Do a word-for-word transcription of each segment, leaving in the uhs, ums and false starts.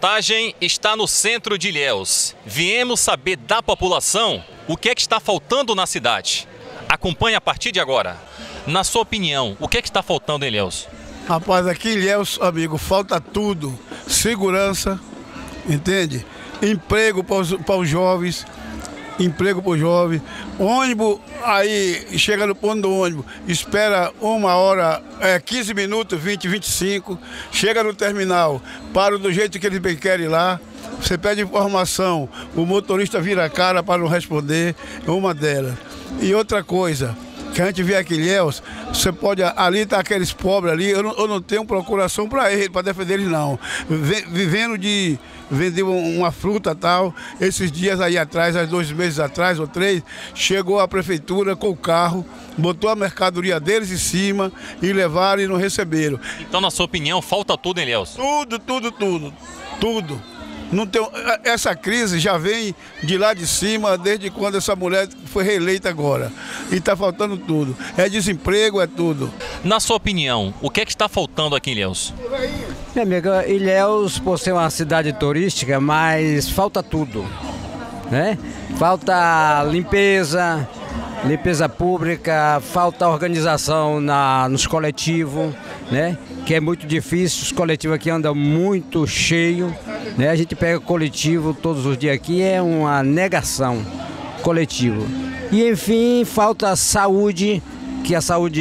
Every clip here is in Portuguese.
reportagem está no centro de Ilhéus. Viemos saber da população o que é que está faltando na cidade. Acompanhe a partir de agora. Na sua opinião, o que é que está faltando em Ilhéus? Rapaz, aqui em Ilhéus, amigo, falta tudo. Segurança, entende? Emprego para os, para os jovens, emprego para os jovens. Ônibus, aí chega no ponto do ônibus, espera uma hora, é, quinze minutos, vinte, vinte e cinco. Chega no terminal, para do jeito que eles bem querem lá. Você pede informação, o motorista vira a cara para não responder, é uma delas. E outra coisa, que a gente vê aqui em Ilhéus, você pode, ali está aqueles pobres ali, eu não, eu não tenho procuração para eles, para defender eles não. Vivendo de vender uma fruta tal, esses dias aí atrás, há dois meses atrás ou três, chegou a prefeitura com o carro, botou a mercadoria deles em cima e levaram e não receberam. Então, na sua opinião, falta tudo em Ilhéus? Tudo, tudo, tudo, tudo. Não tem, essa crise já vem de lá de cima, desde quando essa mulher foi reeleita agora. E está faltando tudo. É desemprego, é tudo. Na sua opinião, o que é que está faltando aqui em Ilhéus? Minha amiga, Ilhéus, por ser uma cidade turística, mas falta tudo, né? Falta limpeza, limpeza pública, falta organização na, nos coletivos, né? Que é muito difícil, os coletivos aqui andam muito cheios, né? A gente pega coletivo todos os dias aqui, é uma negação coletivo. E enfim, falta saúde, que a saúde,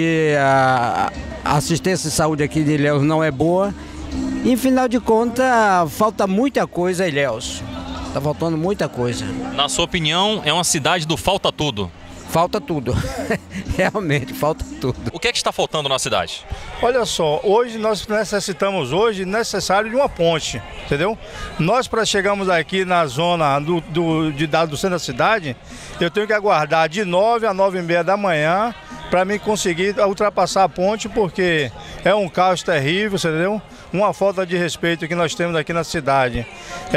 a assistência de saúde aqui de Ilhéus não é boa. E, em final de contas, falta muita coisa em Ilhéus. Está faltando muita coisa. Na sua opinião, é uma cidade do falta tudo? Falta tudo. Realmente, falta tudo. O que é que está faltando na cidade? Olha só, hoje nós necessitamos hoje necessário de uma ponte, entendeu? Nós, para chegarmos aqui na zona do, do, de, do centro da cidade, eu tenho que aguardar de nove a nove e meia da manhã para mim conseguir ultrapassar a ponte, porque é um caos terrível, entendeu? Uma falta de respeito que nós temos aqui na cidade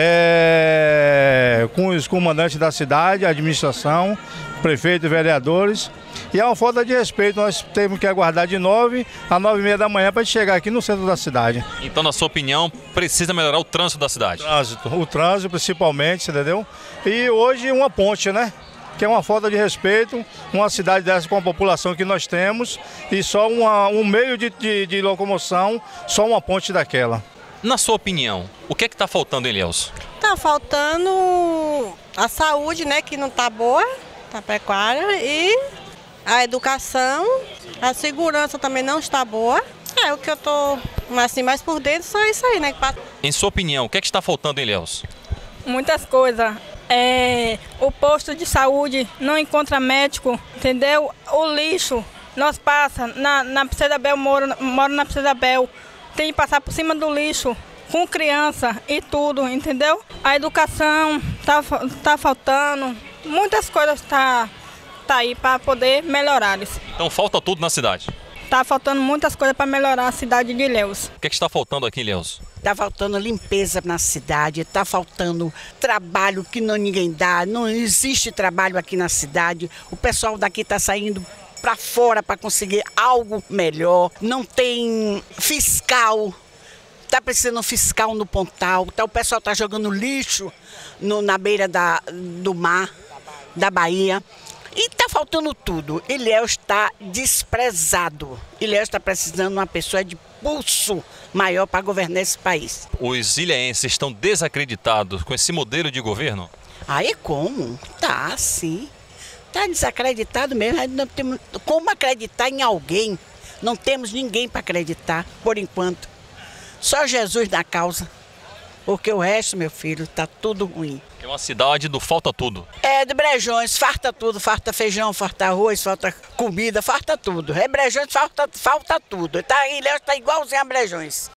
é, com os comandantes da cidade, a administração, prefeito e vereadores. E é uma falta de respeito, nós temos que aguardar de nove a nove e meia da manhã para chegar aqui no centro da cidade. Então, na sua opinião, precisa melhorar o trânsito da cidade? O trânsito, o trânsito principalmente, entendeu? E hoje uma ponte, né? Que é uma falta de respeito, uma cidade dessa com a população que nós temos e só uma, um meio de, de, de locomoção, só uma ponte daquela. Na sua opinião, o que é que está faltando em Ilhéus? Está faltando a saúde, né, que não está boa, está precária, e a educação, a segurança também não está boa. É o que eu estou assim, mais por dentro, só isso aí, né? Em sua opinião, o que é que está faltando em Ilhéus? Muitas coisas. É, o posto de saúde não encontra médico, entendeu? O lixo, nós passa na, na Princesa Bel, moro, moro na Princesa Bel, tem que passar por cima do lixo com criança e tudo, entendeu? A educação tá, tá faltando, muitas coisas tá, tá aí para poder melhorar isso. Então falta tudo na cidade? Tá faltando muitas coisas para melhorar a cidade de Ilhéus. O que é que está faltando aqui em Ilhéus? Está faltando limpeza na cidade, está faltando trabalho que não ninguém dá, não existe trabalho aqui na cidade. O pessoal daqui está saindo para fora para conseguir algo melhor, não tem fiscal, está precisando fiscal no Pontal, então o pessoal está jogando lixo no, na beira da, do mar, da Bahia. E está faltando tudo. Ilhéus está desprezado. Ilhéus está precisando de uma pessoa de pulso maior para governar esse país. Os ilhéenses estão desacreditados com esse modelo de governo? Aí como? Tá, sim. Está desacreditado mesmo. Não temos como acreditar em alguém? Não temos ninguém para acreditar, por enquanto. Só Jesus na causa. Porque o resto, meu filho, está tudo ruim. É uma cidade do falta tudo. É, de Brejões, farta tudo, farta feijão, farta arroz, falta comida, farta tudo. É Brejões, falta, falta tudo. Tá, Ilhéus está igualzinho a Brejões.